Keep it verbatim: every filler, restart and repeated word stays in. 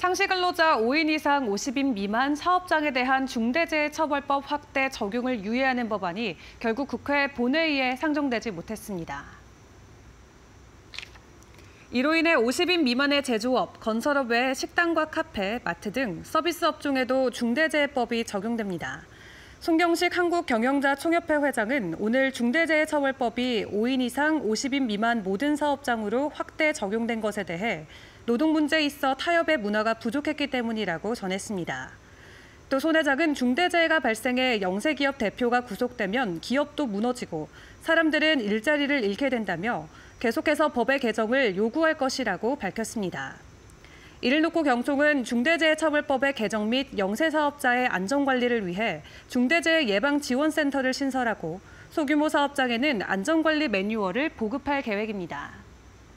상시근로자 오 인 이상 오십 인 미만 사업장에 대한 중대재해처벌법 확대 적용을 유예하는 법안이 결국 국회 본회의에 상정되지 못했습니다. 이로 인해 오십 인 미만의 제조업, 건설업 외 식당과 카페, 마트 등 서비스 업종에도 중대재해법이 적용됩니다. 송경식 한국경영자총협회 회장은 오늘 중대재해처벌법이 오 인 이상 오십 인 미만 모든 사업장으로 확대 적용된 것에 대해 노동 문제에 있어 타협의 문화가 부족했기 때문이라고 전했습니다. 또 손 회장은 중대재해가 발생해 영세기업 대표가 구속되면 기업도 무너지고 사람들은 일자리를 잃게 된다며 계속해서 법의 개정을 요구할 것이라고 밝혔습니다. 이를 놓고 경총은 중대재해처벌법의 개정 및 영세사업자의 안전관리를 위해 중대재해예방지원센터를 신설하고 소규모 사업장에는 안전관리 매뉴얼을 보급할 계획입니다.